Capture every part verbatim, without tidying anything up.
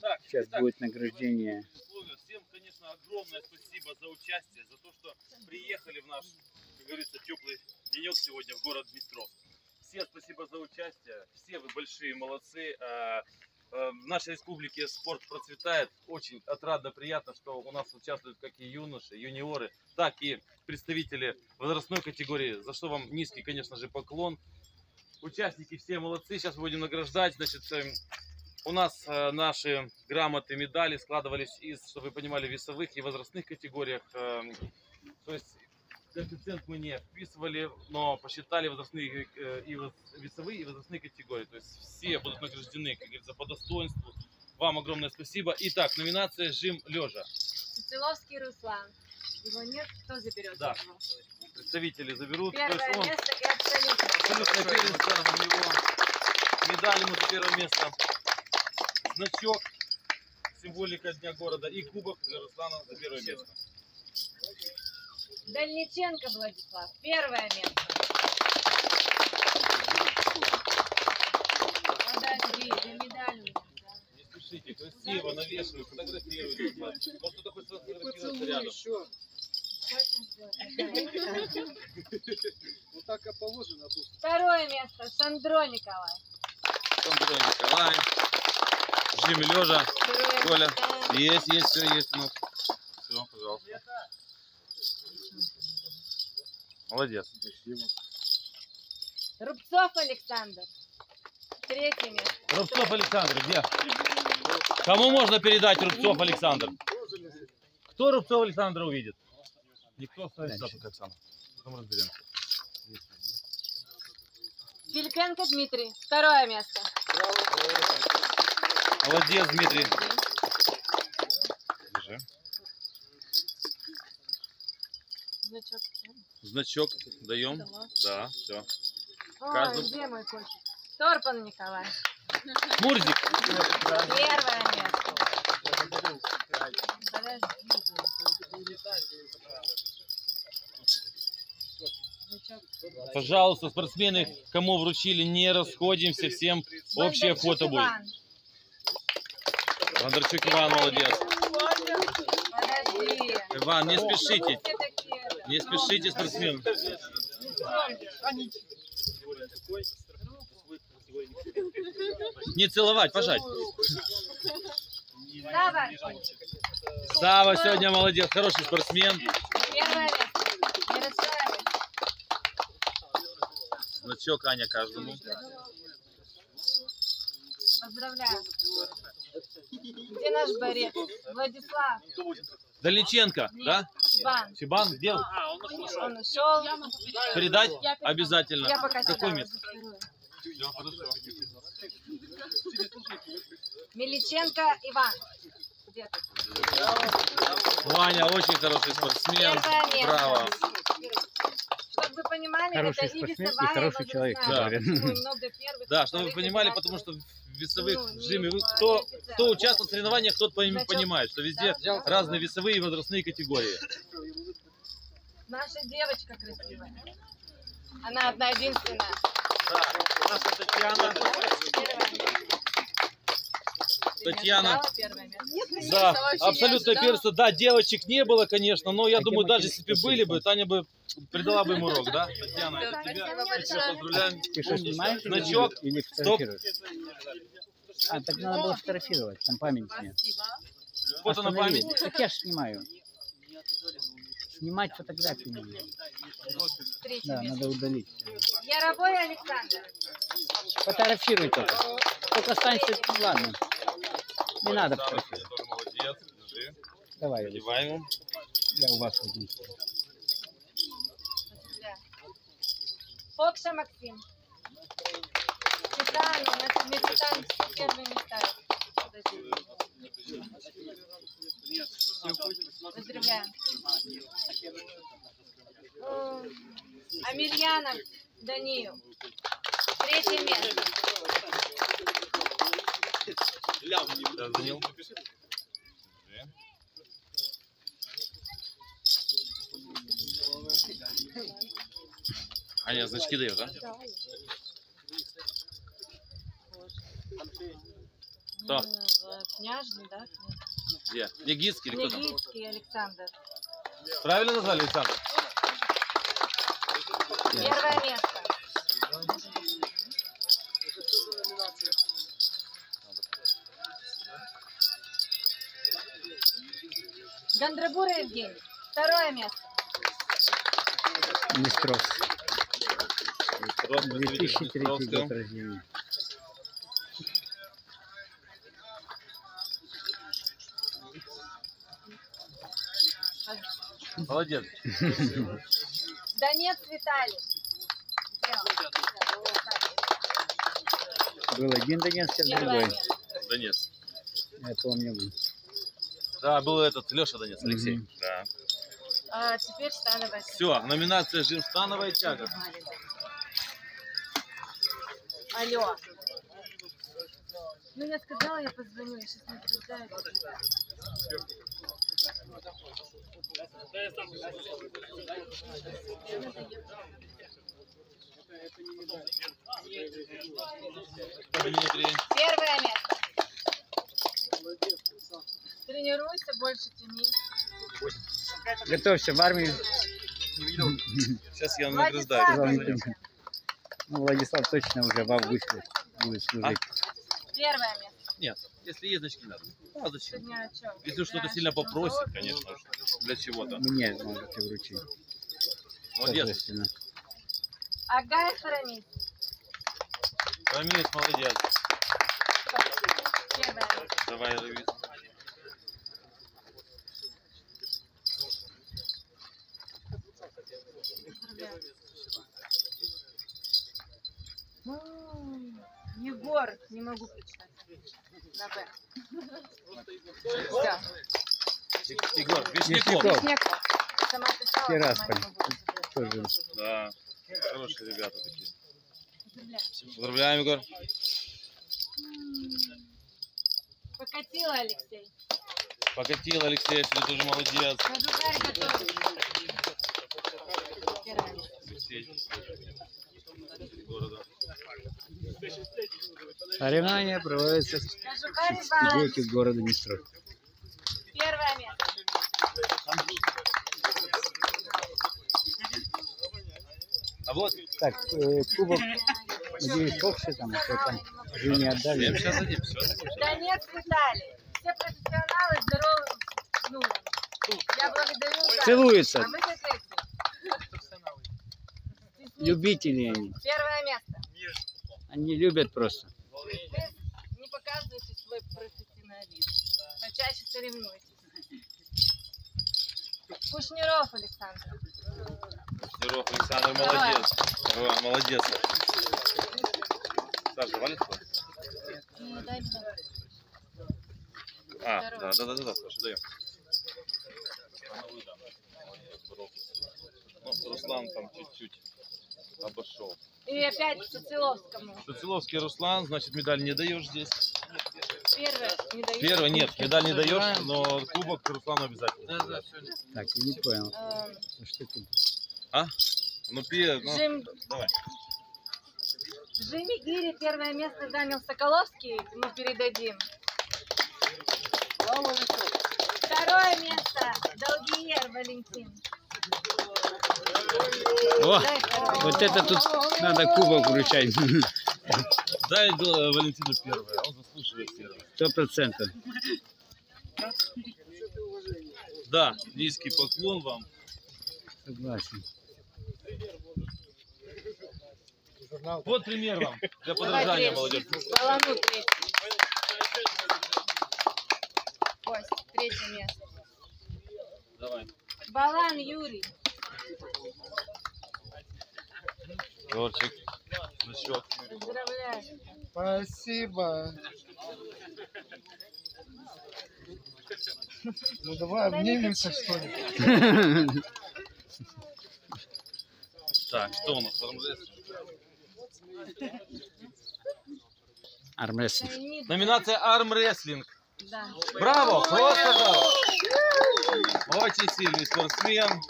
Итак, Сейчас итак, будет награждение. Всем, конечно, огромное спасибо за участие, за то, что приехали в наш, как говорится, теплый денек сегодня в город Днестровск. Всем спасибо за участие, все вы большие молодцы. В нашей республике спорт процветает. Очень отрадно, приятно, что у нас участвуют как и юноши, юниоры, так и представители возрастной категории, за что вам низкий, конечно же, поклон. Участники все молодцы, сейчас будем награждать. Значит, у нас наши грамоты, медали складывались из, чтобы вы понимали, весовых и возрастных категориях. То есть коэффициент мы не вписывали, но посчитали возрастные и весовые и возрастные категории. То есть все будут награждены, как говорится, по достоинству. Вам огромное спасибо. Итак, номинация «Жим лежа». Сициловский Руслан. Его нет, кто заберет? Да. Его? Представители заберут. Первое То есть он место и абсолютно. Абсолютное первенство у него. Медаль ему за первое место. Значок, символика Дня города и кубок для Руслана за первое место. Дальниченко Владислав. Первое место. Подожди, за медаль. Не спешите, красиво, навешиваю, фотографирую. Может, кто-то хочет сфотографироваться рядом. Вот так и положено. Второе место. Шандро Николай. Шандро Николай. Жим лежа. Коля. Есть, есть, все есть у нас. Все, пожалуйста. Молодец. Рубцов Александр. Третье место. Рубцов Александр, где? Кому можно передать Рубцов Александр? Кто Рубцов Александра увидит? Никто оставит запах, Оксана. Потом разберемся. Филькенко Дмитрий. Второе место. Молодец, Дмитрий. Держи. Значок. Значок даем. Да, все. Ой, Каждому... где мой котик? Торпан Николай. Мурзик. Первое место. Пожалуйста, спортсмены, кому вручили, не расходимся, всем общее фото будет. Бондарчук Иван, молодец. Подожди. Иван, не спешите. Не спешите, спортсмен. Не целовать, пожать. Сава. Сава сегодня молодец, хороший спортсмен. Первое место. Не расстраивайся. Значок Аня каждому. Поздравляю. Где наш борец? Владислав. Дальниченко, да? Чебан. Чебан, где? Он ушел. Передать? Обязательно. Я пока Какое сюда место? Все, хорошо. Миличенко Иван. Где ты? Ваня очень хороший спортсмен. Первое место. Браво. Чтобы вы понимали, Хороший это и спортсмен и весовая, хороший и человек, возрастная. говорят. Ну, много первых, Да, чтобы вы вторых, понимали, и потому что третьих. в весовых Ну, жиме, не кто, по кто участвует в соревнованиях, тот пойм- Значок. понимает, что везде Да. разные весовые и возрастные категории. Наша девочка красивая. Она одна единственная. Да, наша Татьяна. Первое место. Ты не Татьяна. ожидала первое место? Да, абсолютно первенство. Да, девочек не было, конечно, но я А думаю, тема даже если бы спасибо. были бы, Таня бы придала бы им урок, да? Татьяна, Да, тебя спасибо еще большое. поздравляем. Ты что, снимаешь или- Значок. или Стоп. фотографируешь? А, так надо было фотографировать, там память нет. Фото на Останови. память. Так я же снимаю. Снимать фотографии надо. Третье Да, место. надо удалить. Яровой Александр. Фотографируй только. Только останься, ладно. Не надо Да, фотографировать. тоже молодец. Держи. Давай, Одеваем ему. я у вас возьму. Фокша Максим. Титан, у нас мы Титан все первые места. Поздравляем. О, Амельянов Даниил. Третье место. Да, Данил, напиши. Аня, значки даешь, да? Кто? М, Княжный, да? Где? Нигитский или кто там? Княгинский Александр. Правильно назвали, Александр? Первое место. Гондрабура Евгений. Второе место. Днестровск. две тысячи третий год рождения. Молодец. Донец Виталий. Был один Донец, сейчас Первое другой. место. Донец. Я помню. Да, был этот Леша Донец, Алексей. Мгм. Да. А теперь становая. Все, номинация «Жим становая тяга». Алло. Ну, я сказала, я позвоню, я сейчас не приезжаю. Первое место. Тренируйся, больше тяни. Готовься в армию. Сейчас я Владислав. награждаю. Ну, Владислав точно уже в августе будет служить. Первое место. Нет, если есть, значит не надо. А зачем? Сегодня о чем? Если что-то сильно попросит, конечно, для чего-то. Мне можете вручить. Молодец. Торжественно. Агаев Рамис. Рамис, молодец. Первое место. Давай, Рамис. М, Егор, не могу прочитать. На Б. Все. Егор, Вишняков. Вишняков. Вишняков. Сама писала, сама Тирасполь. не могу прочитать. Тоже. Да, хорошие ребята такие. Поздравляю. Поздравляем, Егор. М, Покатила Алексей. Покатил, Алексей, ты тоже молодец. Кожухарь готов. Первое место. Алексей. Города. Соревнования проводятся Кожухарь в Иван. студии города Днестровск. Первое место. А вот, Так, э, кубок, надеюсь, Фокси там, что там уже не отдали. всем сейчас дадим, все. Донец Виталий. Все профессионалы здоровы. Ну, я благодарю за... Целуются. А вы как эти? Любители они. Первое место. Они любят просто. Вы не показываете свой профессионализм. Почаще соревнуйтесь. Кушниров Александр. Серов Александр, молодец. О, молодец. Саша, валит кто? И дай мне. А, да, да, да, да, да, Саша, даем. Ну, Руслан там чуть-чуть обошел. И опять Социловскому. Шуциловский Руслан, значит, медаль не даешь здесь. Первое не даю. Первый нет, медаль не даешь, но кубок Руслану обязательно. Так, я не понял. Эм, Ну, что тут? А? Ну, пи, ну, Жим... давай. В Жимигире первое место занял Соколовский. Мы передадим. Второе место Долгиер Валентин. О, Дай второе. вот это тут надо кубок вручать. Дай э, Валентину первое, он заслуживает первое. Сто процентов. Да, низкий поклон вам. Согласен. Вот пример вам для Давай подражания, третий. молодежь. Балану третий. Кость, третье место. Давай. Балан Юрий. Егорчик, значок. Поздравляю. Спасибо. Ну давай Да не обнимемся, хочу что я. ли. Так, что у нас? Армрестлинг? Армрестлинг. Леонид. Номинация армрестлинг. Да. Браво, просто браво. Очень сильный спортсмен.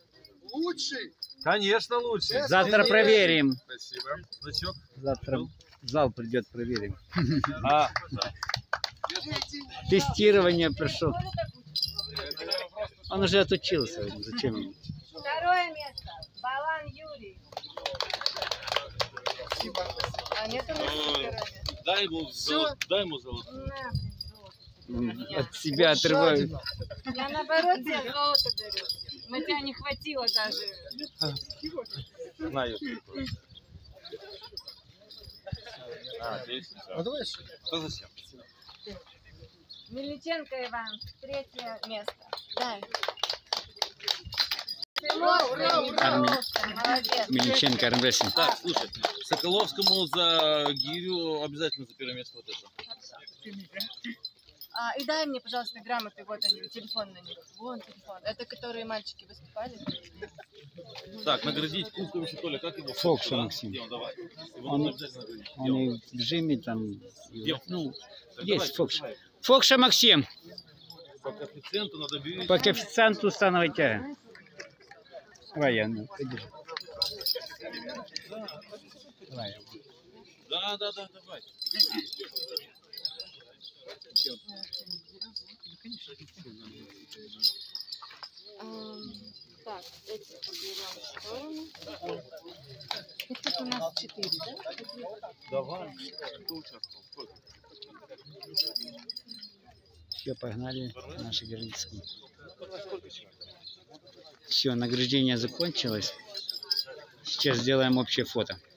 Лучший. Конечно, лучше. Завтра проверим. Спасибо. Значок. Завтра зал придет, проверим. А, да. Тестирование прошло. Он уже отучился. Зачем ему? Второе место. Балан Юрий. А нет у нас второе место. Дай ему, золо- дай ему золото. На, блин, золото. М, От себя отрывают. Я наоборот тебе золото дарю. На тебя не хватило даже. На, Юрий. А, здесь. А давай еще. Да зачем? Мельниченко Иван. Третье место. Дай. Ура, ура, ура! Молодец. Мельниченко армрестлинг. Так, слушай, Соколовскому за гирю обязательно за первое место вот это. А, и дай мне, пожалуйста, грамоты, вот они, телефон на них. Вон телефон. Это которые мальчики выступали. Так, наградить кубком еще Толя, как его? Фокса Да? Максим. Где он? Давай. Его Он- нужно обязательно наградить. Где Он он? и в Джиме там. и- Где он? Ну, Так, есть давай, Фокс. давай. Фокша Максим. По коэффициенту надо бить. По коэффициенту становой тяги. Давай, я, ну, подержи. Давай. Да, да, да, давай. Ам, Так, эти уберем в сторону. И тут у нас четыре, да? Давай. Кто участвовал? Сколько? Все, погнали наши героические. Сколько человек? Все, награждение закончилось. Сейчас сделаем общее фото.